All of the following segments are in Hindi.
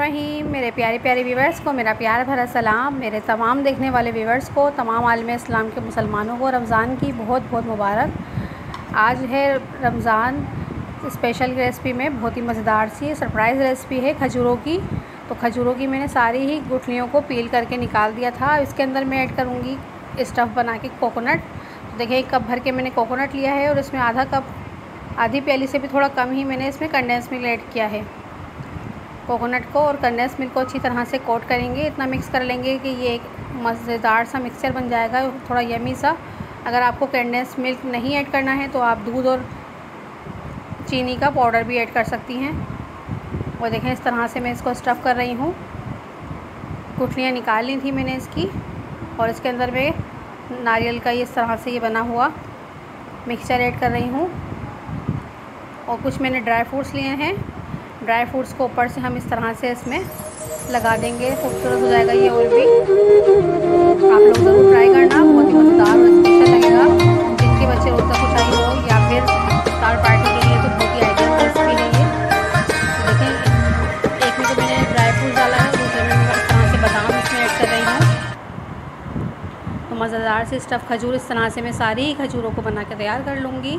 बिस्मिल्लाहिर्रहमानिर्रहीम। मेरे प्यारे प्यारे व्यूवर्स को मेरा प्यार भरा सलाम। मेरे तमाम देखने वाले व्यूवर्स को, तमाम आलम इस्लाम के मुसलमानों को रमज़ान की बहुत बहुत मुबारक। आज है रमज़ान स्पेशल रेसिपी में बहुत ही मज़ेदार सी सरप्राइज़ रेसिपी है खजूरों की। तो खजूरों की मैंने सारी ही गुठलियों को पील करके निकाल दिया था। इसके अंदर मैं ऐड करूँगी स्टफ़ बना के कोकोनट। तो देखिए 1 कप भर के मैंने कोकोनट लिया है और इसमें आधी प्याली से भी थोड़ा कम ही मैंने इसमें कंडेंस मिल्क ऐड किया है। कोकोनट को और कंडेंस मिल्क को अच्छी तरह से कोट करेंगे, इतना मिक्स कर लेंगे कि ये एक मज़ेदार सा मिक्सचर बन जाएगा, थोड़ा यमी सा। अगर आपको कंडेंस मिल्क नहीं ऐड करना है तो आप दूध और चीनी का पाउडर भी ऐड कर सकती हैं। और देखें इस तरह से मैं इसको स्टफ़ कर रही हूँ। गुठलियाँ निकाल ली थी मैंने इसकी, और इसके अंदर मैं नारियल का इस तरह से ये बना हुआ मिक्सचर ऐड कर रही हूँ। और कुछ मैंने ड्राई फ्रूट्स लिए हैं। ड्राई फ्रूट्स को ऊपर से हम इस तरह से इसमें लगा देंगे, खूबसूरत हो जाएगा ये। और भी आप लोग ज़रूर ट्राई करना, बहुत ही मज़ेदार और स्पेशल लगेगा। जिनके बच्चे रोज़ा को चाहिए हो या फिर इफ्तार पार्टी के लिए तो बहुत ही आइडियल रेसिपी है ये। देखें एक में तो मैंने ड्राई फ्रूट डाला है, दूसरे में मैं इस तरह से बादाम इसमें ऐड कर रही हूँ। तो मज़ेदार से स्टफ़ खजूर इस तरह से मैं सारी खजूरों को बना के तैयार कर लूँगी।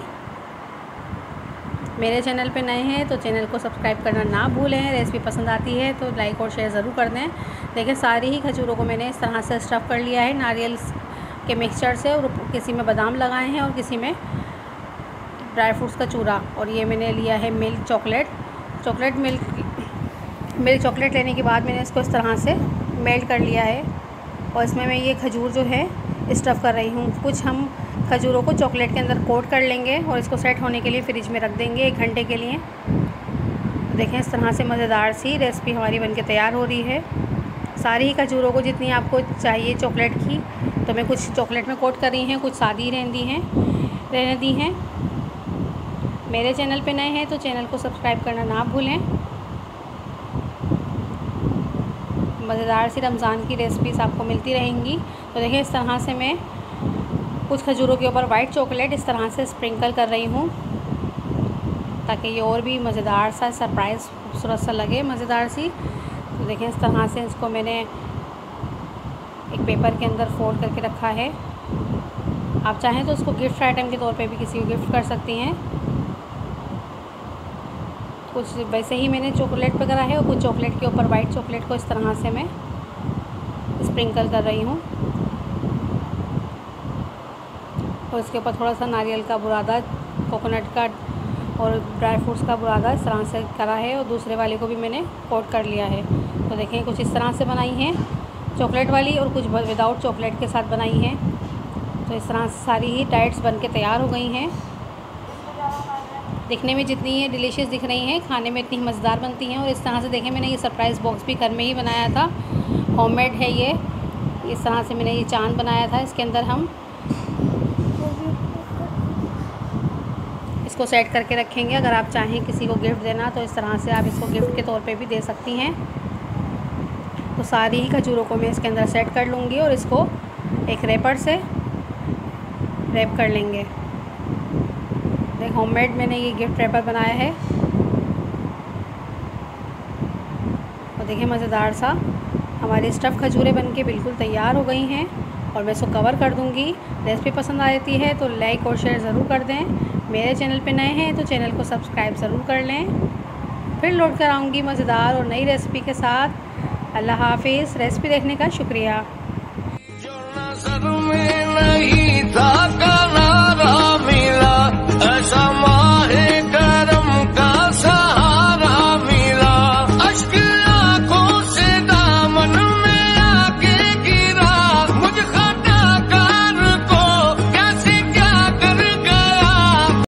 मेरे चैनल पे नए हैं तो चैनल को सब्सक्राइब करना ना भूलें। रेसिपी पसंद आती है तो लाइक और शेयर ज़रूर कर दें। देखिए सारी ही खजूरों को मैंने इस तरह से स्टफ़ कर लिया है नारियल के मिक्सचर से, और किसी में बादाम लगाए हैं और किसी में ड्राई फ्रूट्स का चूरा। और ये मैंने लिया है मिल्क चॉकलेट लेने के बाद मैंने इसको इस तरह से मेल्ट कर लिया है। और इसमें मैं ये खजूर जो है स्टफ़ कर रही हूँ। कुछ हम खजूरों को चॉकलेट के अंदर कोट कर लेंगे और इसको सेट होने के लिए फ्रिज में रख देंगे 1 घंटे के लिए। देखें इस तरह से मज़ेदार सी रेसिपी हमारी बनके तैयार हो रही है। सारी ही खजूरों को जितनी आपको चाहिए चॉकलेट की, तो मैं कुछ चॉकलेट में कोट कर रही हैं, कुछ सादी रहने दी हैं। मेरे चैनल पे नए हैं तो चैनल को सब्सक्राइब करना ना भूलें। मज़ेदार सी रमज़ान की रेसिपीज़ आपको मिलती रहेंगी। तो देखिए इस तरह से मैं कुछ खजूरों के ऊपर वाइट चॉकलेट इस तरह से स्प्रिंकल कर रही हूँ, ताकि ये और भी मज़ेदार सा सरप्राइज़ खूबसूरत सा लगे, मज़ेदार सी। तो देखें इस तरह से इसको मैंने एक पेपर के अंदर फोल्ड करके रखा है। आप चाहें तो इसको गिफ्ट आइटम के तौर पे भी किसी को गिफ्ट कर सकती हैं। कुछ वैसे ही मैंने चॉकलेट पे करा है और कुछ चॉकलेट के ऊपर वाइट चॉकलेट को इस तरह से मैं स्प्रिंकल कर रही हूँ। और इसके ऊपर थोड़ा सा नारियल का बुरादा, कोकोनट का और ड्राई फ्रूट्स का बुरादा इस तरह से करा है, और दूसरे वाले को भी मैंने कोट कर लिया है। तो देखें कुछ इस तरह से बनाई हैं चॉकलेट वाली, और कुछ विदाउट चॉकलेट के साथ बनाई हैं। तो इस तरह से सारी ही डाइट्स बन के तैयार हो गई हैं। दिखने में जितनी ये डिलीशियस दिख रही हैं, खाने में इतनी मज़ेदार बनती हैं। और इस तरह से देखें मैंने ये सरप्राइज़ बॉक्स भी घर में ही बनाया था, होममेड है ये। इस तरह से मैंने ये चाँद बनाया था। इसके अंदर हम इसको सेट करके रखेंगे। अगर आप चाहें किसी को गिफ्ट देना तो इस तरह से आप इसको गिफ्ट के तौर पे भी दे सकती हैं। तो सारी ही खजूरों को मैं इसके अंदर सेट कर लूँगी और इसको एक रैपर से रैप कर लेंगे। देख होममेड मैंने ये गिफ्ट रैपर बनाया है। और देखिए मज़ेदार सा हमारी स्टफ़ खजूरें बनके बिल्कुल तैयार हो गई हैं। और मैं इसको कवर कर दूँगी। रेसिपी पसंद आती है तो लाइक और शेयर ज़रूर कर दें। मेरे चैनल पे नए हैं तो चैनल को सब्सक्राइब ज़रूर कर लें। फिर लौट कर आऊँगी मज़ेदार और नई रेसिपी के साथ। अल्लाह हाफिज़। रेसिपी देखने का शुक्रिया।